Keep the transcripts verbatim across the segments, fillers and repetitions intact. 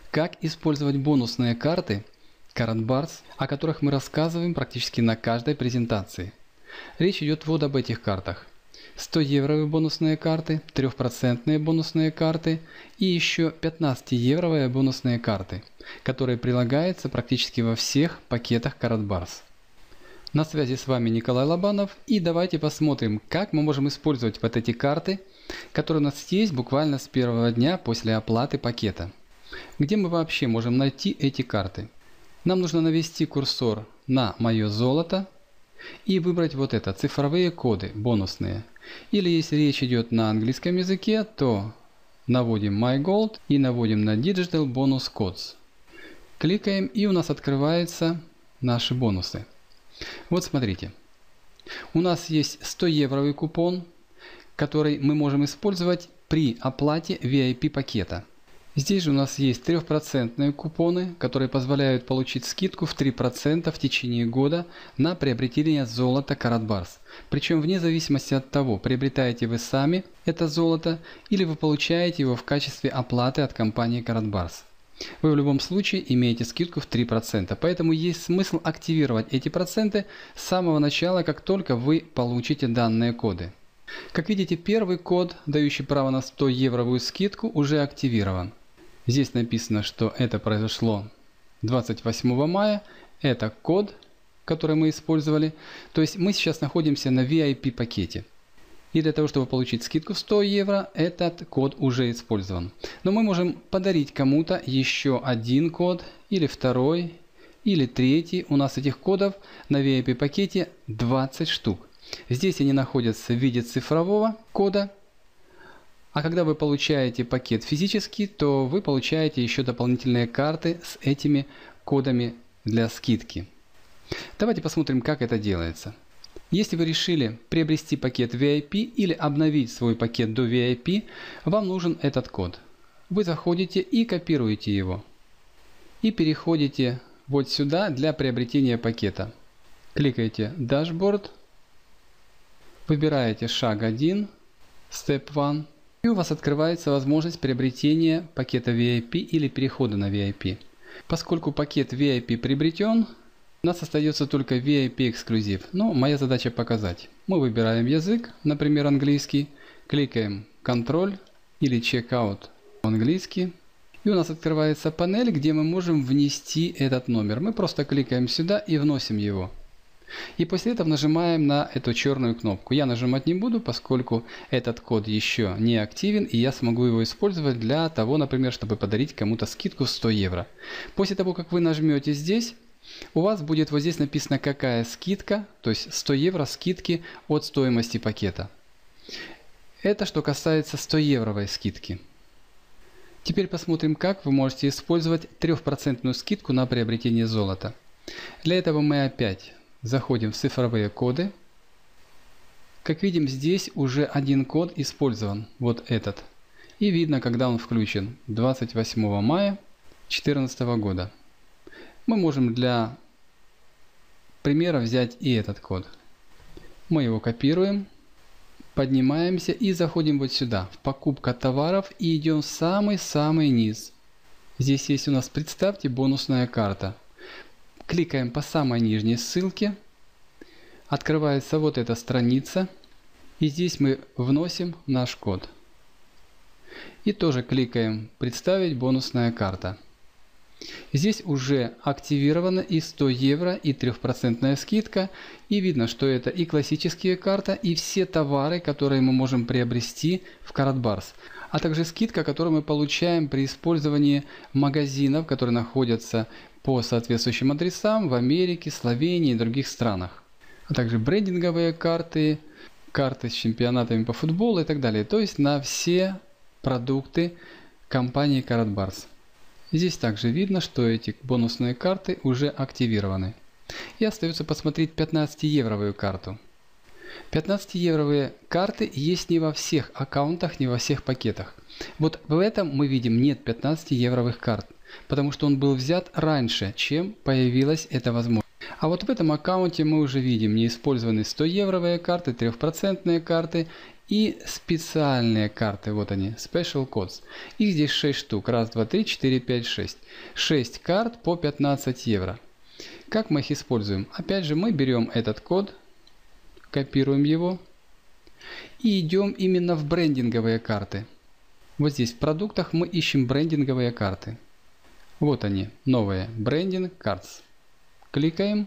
Как использовать бонусные карты Karatbars, о которых мы рассказываем практически на каждой презентации. Речь идет вот об этих картах. сто евровые бонусные карты, трехпроцентные бонусные карты и еще пятнадцатиевровые бонусные карты, которые прилагаются практически во всех пакетах Karatbars. На связи с вами Николай Лобанов, и давайте посмотрим, как мы можем использовать вот эти карты, которые у нас есть буквально с первого дня после оплаты пакета. Где мы вообще можем найти эти карты? Нам нужно навести курсор на «Мое золото» и выбрать вот это, цифровые коды, бонусные. Или если речь идет на английском языке, то наводим My Gold и наводим на Digital Bonus Codes. Кликаем, и у нас открываются наши бонусы. Вот смотрите. У нас есть сто евровый купон, который мы можем использовать при оплате ви ай пи пакета. Здесь же у нас есть трехпроцентные купоны, которые позволяют получить скидку в три процента в течение года на приобретение золота Karatbars. Причем вне зависимости от того, приобретаете вы сами это золото или вы получаете его в качестве оплаты от компании Karatbars. Вы в любом случае имеете скидку в три процента, поэтому есть смысл активировать эти проценты с самого начала, как только вы получите данные коды. Как видите, первый код, дающий право на сто евровую скидку, уже активирован. Здесь написано, что это произошло двадцать восьмого мая. Это код, который мы использовали. То есть мы сейчас находимся на ви ай пи пакете. И для того, чтобы получить скидку в сто евро, этот код уже использован. Но мы можем подарить кому-то еще один код, или второй, или третий. У нас этих кодов на ви ай пи пакете двадцать штук. Здесь они находятся в виде цифрового кода. А когда вы получаете пакет физически, то вы получаете еще дополнительные карты с этими кодами для скидки. Давайте посмотрим, как это делается. Если вы решили приобрести пакет ви ай пи или обновить свой пакет до ви ай пи, вам нужен этот код. Вы заходите и копируете его. И переходите вот сюда для приобретения пакета. Кликаете Dashboard, выбираете шаг один, Step один. И у вас открывается возможность приобретения пакета ви ай пи или перехода на ви ай пи. Поскольку пакет ви ай пи приобретен, у нас остается только ви ай пи эксклюзив. Но моя задача показать. Мы выбираем язык, например, английский, кликаем Control или Checkout по-английски. И у нас открывается панель, где мы можем внести этот номер. Мы просто кликаем сюда и вносим его. И после этого нажимаем на эту черную кнопку. Я нажимать не буду, поскольку этот код еще не активен, и я смогу его использовать для того, например, чтобы подарить кому-то скидку в сто евро. После того, как вы нажмете здесь, у вас будет вот здесь написано, какая скидка, то есть сто евро скидки от стоимости пакета. Это что касается сто евровой скидки. Теперь посмотрим, как вы можете использовать трехпроцентную скидку на приобретение золота. Для этого мы опять заходим в цифровые коды. Как видим, здесь уже один код использован, вот этот. И видно, когда он включен, двадцать восьмого мая две тысячи четырнадцатого года. Мы можем для примера взять и этот код. Мы его копируем, поднимаемся и заходим вот сюда, в покупка товаров, и идем в самый-самый низ. Здесь есть у нас, представьте, бонусная карта. Кликаем по самой нижней ссылке, открывается вот эта страница, и здесь мы вносим наш код. И тоже кликаем «Представить бонусная карта». Здесь уже активировано и сто евро, и трехпроцентная скидка, и видно, что это и классические карты, и все товары, которые мы можем приобрести в Karatbars. А также скидка, которую мы получаем при использовании магазинов, которые находятся по соответствующим адресам в Америке, Словении и других странах. А также брендинговые карты, карты с чемпионатами по футболу и так далее. То есть на все продукты компании Karatbars. Здесь также видно, что эти бонусные карты уже активированы. И остается посмотреть пятнадцатиевровую карту. пятнадцатиевровые карты есть не во всех аккаунтах, не во всех пакетах. Вот в этом мы видим нет пятнадцатиевровых карт, потому что он был взят раньше, чем появилась эта возможность. А вот в этом аккаунте мы уже видим неиспользованные стоевровые карты, трехпроцентные карты и специальные карты. Вот они, Special Codes. Их здесь шесть штук. Раз, два, три, четыре, пять, шесть. шесть карт по пятнадцать евро. Как мы их используем? Опять же, мы берем этот код, копируем его и идем именно в брендинговые карты. Вот здесь в продуктах мы ищем брендинговые карты. Вот они, новые Branding Cards. Кликаем.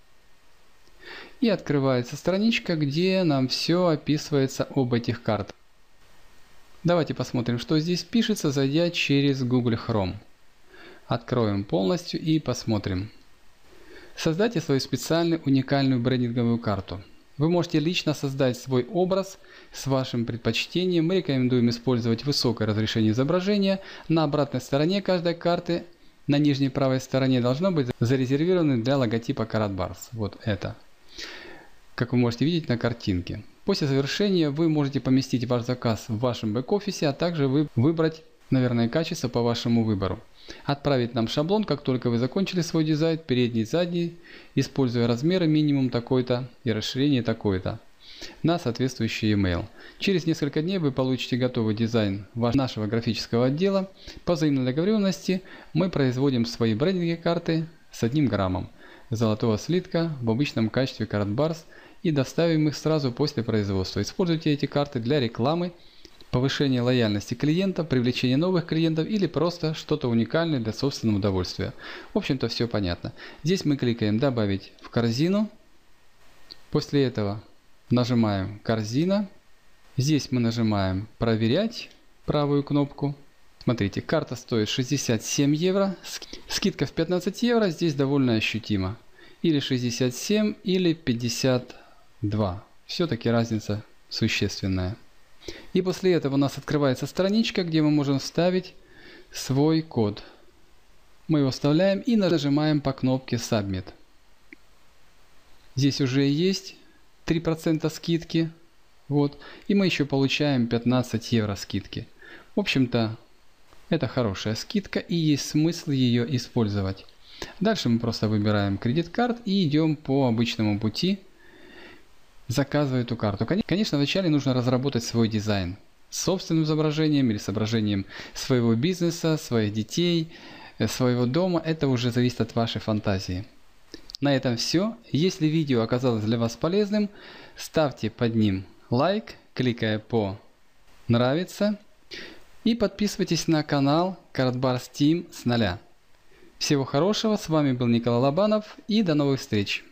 И открывается страничка, где нам все описывается об этих картах. Давайте посмотрим, что здесь пишется, зайдя через Google Chrome. Откроем полностью и посмотрим. Создайте свою специальную уникальную брендинговую карту. Вы можете лично создать свой образ с вашим предпочтением. Мы рекомендуем использовать высокое разрешение изображения. На обратной стороне каждой карты, на нижней правой стороне, должно быть зарезервировано для логотипа Karatbars. Вот это. Как вы можете видеть на картинке. После завершения вы можете поместить ваш заказ в вашем бэк-офисе, а также вы выбрать, наверное, качество по вашему выбору. Отправить нам шаблон, как только вы закончили свой дизайн, передний, задний, используя размеры минимум такой-то и расширение такое-то на соответствующий email. Через несколько дней вы получите готовый дизайн нашего графического отдела. По взаимной договоренности мы производим свои брендинговые карты с одним граммом золотого слитка в обычном качестве Karatbars и доставим их сразу после производства. Используйте эти карты для рекламы, повышения лояльности клиента, привлечения новых клиентов или просто что-то уникальное для собственного удовольствия. В общем-то все понятно. Здесь мы кликаем «Добавить в корзину». После этого нажимаем «Корзина». Здесь мы нажимаем «Проверять» правую кнопку. Смотрите, карта стоит шестьдесят семь евро. Скидка в пятнадцать евро здесь довольно ощутима. Или шестьдесят семь, или пятьдесят два. Все-таки разница существенная. И после этого у нас открывается страничка, где мы можем вставить свой код. Мы его вставляем и нажимаем по кнопке Submit. Здесь уже есть три процента скидки. Вот. И мы еще получаем пятнадцать евро скидки. В общем-то, это хорошая скидка и есть смысл ее использовать. Дальше мы просто выбираем кредит-карт и идем по обычному пути, заказывая эту карту. Конечно, вначале нужно разработать свой дизайн с собственным изображением или с изображением своего бизнеса, своих детей, своего дома. Это уже зависит от вашей фантазии. На этом все. Если видео оказалось для вас полезным, ставьте под ним лайк, кликая по «Нравится». И подписывайтесь на канал Karatbars Team с нуля. Всего хорошего, с вами был Николай Лобанов и до новых встреч!